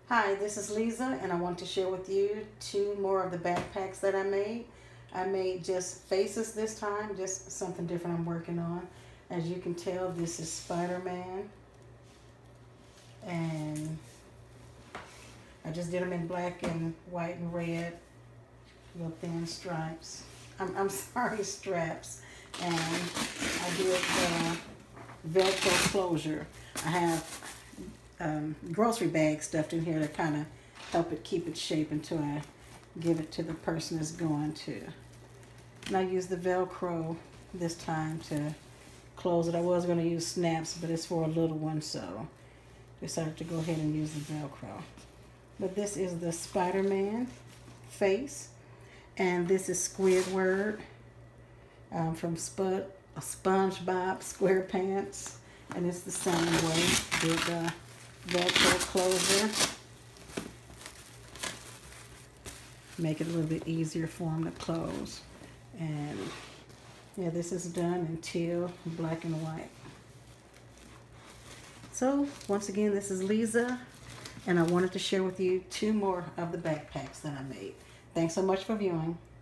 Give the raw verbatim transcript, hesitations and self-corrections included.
Hi, this is Lisa, and I want to share with you two more of the backpacks that I made. I made just faces this time, just something different I'm working on. As you can tell, this is Spider-Man, and I just did them in black and white and red, little thin stripes. I'm, I'm sorry, straps. And I did the Velcro closure. I have um, grocery bag stuffed in here to kind of help it keep its shape until I give it to the person it's going to. And I used the Velcro this time to close it. I was going to use snaps, but it's for a little one, so decided to go ahead and use the Velcro. But this is the Spider-Man face, and this is Squidward um, from Spud, SpongeBob SquarePants, and it's the same way. Did the Velcro closure, make it a little bit easier for them to close. And yeah, this is done in teal, black and white. So once again, this is Lisa, and I wanted to share with you two more of the backpacks that I made. Thanks so much for viewing.